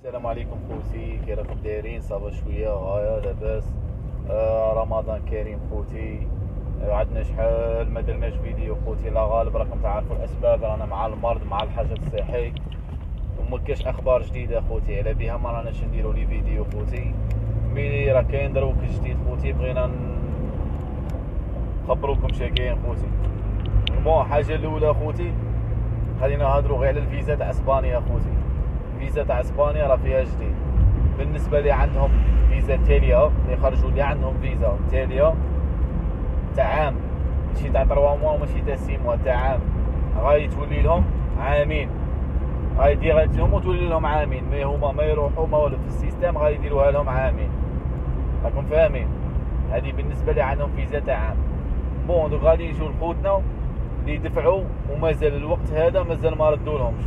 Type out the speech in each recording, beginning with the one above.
السلام عليكم خوتي، كي راكم دايرين؟ صافا شويه غايه لاباس. رمضان كريم خوتي. عندنا شحال ما درناش فيديو خوتي، لا غالب راكم تعرفوا الاسباب، رانا مع المرض مع الحجر الصحي وما كاش اخبار جديده خوتي، على بها ما راناش نديروا لي فيديو خوتي. مي راه كاين دروك جديد خوتي، بغينا نخبروكم شاكاين خوتي. بون الحاجه الاولى خوتي، خلينا نهضروا غير على الفيزا تاع اسبانيا خوتي. الفيزا تاع اسبانيا راه فيها جديد. بالنسبه اللي عندهم فيزا تاليه، اللي خرجوا اللي عندهم فيزا تاليه تاع عام، ماشي تاع 3 موا وماشي تاع 6 موا، تاع عام، غادي تولي لهم عامين، غادي ديريكتوم وتولي لهم عامين، مي هما ما يروحوا ما والو في السيستم، غادي يديروها لهم عامين. راكم فاهمين؟ هذه بالنسبه اللي عندهم فيزا تاع عام. بون دوك غادي يجوا لخوتنا اللي دفعوا ومازال الوقت هذا مازال ما ردولهمش.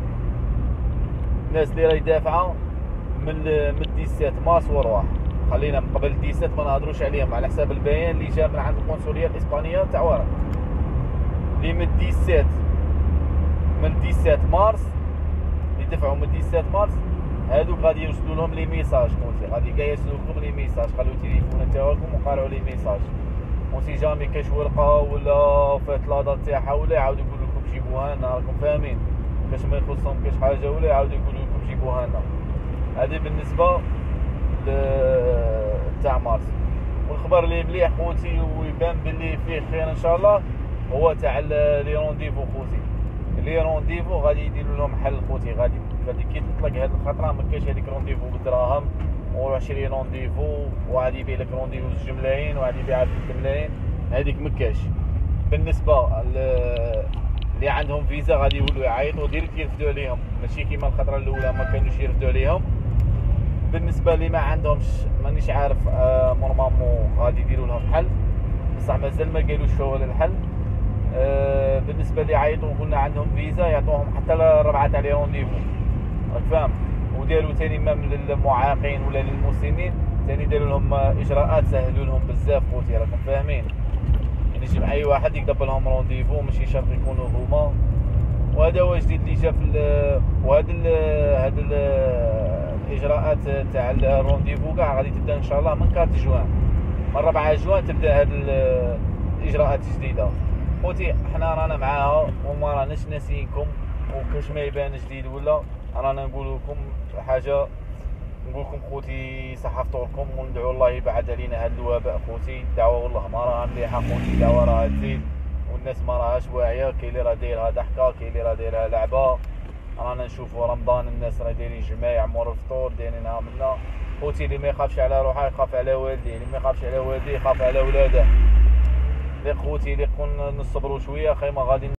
الناس اللي راهي دافعه من 17 مارس ورواح، خلينا من قبل 17 ما نهضروش عليهم على حساب البيان اللي جا من عند القنصليه الاسبانيه تاع ورا، اللي من 17 مارس اللي دفعوا من 17 مارس هادوك غادي يرسلوا لهم لي ميساج كونتي، غادي كاع يرسلوا لكم لي ميساج، خلوا التليفون تاعكم وقراو لي ميساج، وسي جامي كاش ورقه ولا فات لادا تاعها ولا يعاودوا يقولوا لكم جيبوها لنا. راكم فاهمين؟ كاش ما يخصهم كاش حاجه ولا يعاودوا يقولوا لكم جيبوها لنا. هذه بالنسبه تاع مارس. والخبر اللي مليح خوتي ويبان باللي فيه خير ان شاء الله هو تاع لي رونديفو خوتي. لي رونديفو غادي يديروا لهم حل خوتي، غادي كي تطلق هذه الخطره ما كاينش هذيك رونديفو بالدراهم و20 رونديفو وغادي يبيع لك رونديفو 2 ملايين وغادي يبيع 3 ملايين، هذيك ما كاش. بالنسبه اللي عندهم فيزا غادي يولوا يعيطوا ديريكت يرفدوا عليهم، ماشي كيما الخطره الاولى ما كانوش يرفدوا عليهم. بالنسبه اللي ما عندهمش مانيش عارف، نورمالمون غادي يديروا لهم حل، بصح مازال ما قالوش شو الحل. بالنسبه اللي عيطوا قلنا عندهم فيزا يعطوهم حتى 4 تاع لي رونديفو، راك فاهم؟ وداروا ثاني مام للمعاقين ولا للمسنين ثاني داروا لهم اجراءات سهلوا لهم بزاف خوتي. راكم فاهمين؟ يعني يجي اي واحد يكتب لهم رونديفو، ماشي شرط يكونوا هما. وهذا هو جديد اللي جا في وهذا الاجراءات تاع الرونديفو كاع غادي تبدا ان شاء الله من 4 جوان، من 4 جوان تبدا هذه الاجراءات الجديده خوتي. حنا رانا معاها وما راناش ناسيينكم، وكاش ما يبان جديد ولا رانا نقول لكم حاجه، نقول لكم خوتي صحه فطوركم، وندعو الله يبعد علينا هذا الوباء خوتي. الدعوه والله ما راها مليحه خوتي، الدعوه راها تزيد والناس ما راهاش واعيه، كاين اللي راه دايرها ضحكه، كاين اللي راه دايرها لعبه. رانا نشوفوا رمضان الناس راه دايرين جمايع مور الفطور دايرينها منا خوتي. اللي ما يخافش على روحه يخاف على والديه، اللي ما يخافش على والديه يخاف على ولاده. خوتي اللي نصبروا شويه خير ما غادي